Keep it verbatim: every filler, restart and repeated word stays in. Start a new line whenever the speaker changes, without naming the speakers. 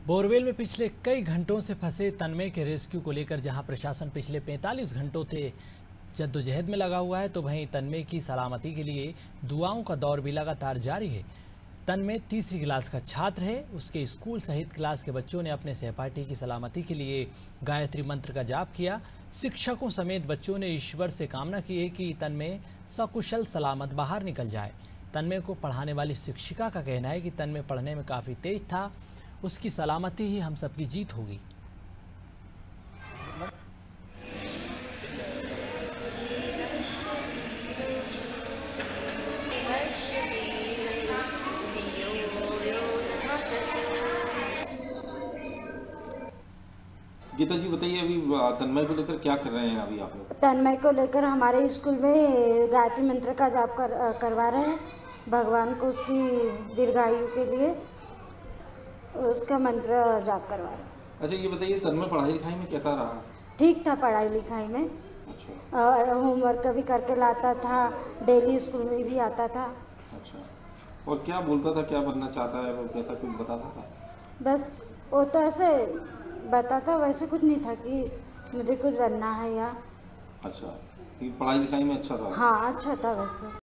Borewell में पिछले कई घंटों से फंसे तन्मय के रेस्क्यू को लेकर जहां प्रशासन पिछले पैंतालीस घंटों से जद्दोजहद में लगा हुआ है, तो वहीं तन्मय की सलामती के लिए दुआओं का दौर भी लगातार जारी है। तन्मय तीसरी क्लास का छात्र है। उसके स्कूल सहित क्लास के बच्चों ने अपने सहपाठी की सलामती के लिए गायत्री मंत्र का जाप किया। शिक्षकों समेत बच्चों ने ईश्वर से कामना की है कि तन्मय सकुशल सलामत बाहर निकल जाए। तन्मय को पढ़ाने वाली शिक्षिका का कहना है कि तन्मय पढ़ने में काफ़ी तेज था, उसकी सलामती ही हम सबकी जीत होगी।
गीता जी बताइए, अभी तन्मय को लेकर क्या कर रहे हैं अभी आप लोग?
तन्मय को लेकर हमारे स्कूल में गायत्री मंत्र का जाप कर करवा रहे हैं। भगवान को उसकी दीर्घायु के लिए उसका मंत्र जाप करवा रहे हैं।
अच्छा, ये बताइए तन्मय पढ़ाई लिखाई में कैसा रहा?
ठीक था पढ़ाई लिखाई में। अच्छा। होमवर्क भी करके लाता था, डेली स्कूल में भी आता था।
अच्छा, और क्या बोलता था, क्या बनना चाहता है, वो कैसा कुछ बताता था?
बस वो तो ऐसे बताता, वैसे कुछ नहीं था कि मुझे कुछ बनना है या।
अच्छा, पढ़ाई लिखाई में अच्छा था?
हाँ अच्छा था वैसे।